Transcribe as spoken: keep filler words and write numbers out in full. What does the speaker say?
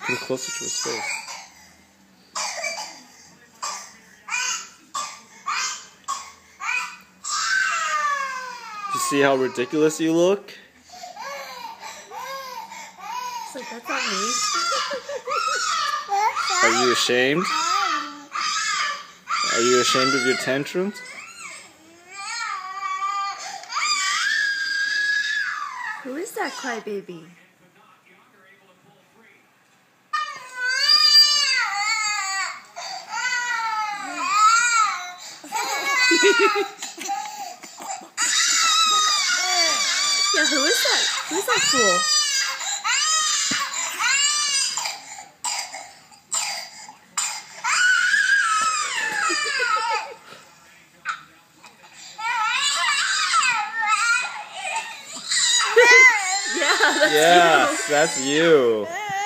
Come closer to his face. Do you see how ridiculous you look? It's like, that's not me. Are you ashamed? Are you ashamed of your tantrums? Who is that crybaby? Yeah, who is that? Who is that fool? Yeah, that's yes, you. that's you.